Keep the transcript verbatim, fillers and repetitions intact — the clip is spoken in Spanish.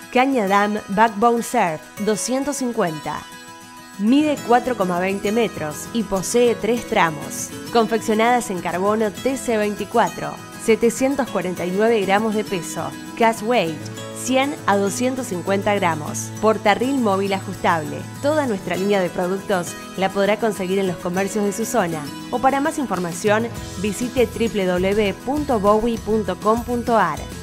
Caña Dam Backbone Surf doscientos cincuenta. Mide cuatro coma veinte metros y posee tres tramos. Confeccionadas en carbono T C veinticuatro, setecientos cuarenta y nueve gramos de peso. Cast weight, cien a doscientos cincuenta gramos. Portarril móvil ajustable. Toda nuestra línea de productos la podrá conseguir en los comercios de su zona. O para más información, visite w w w punto bowie punto com punto a r.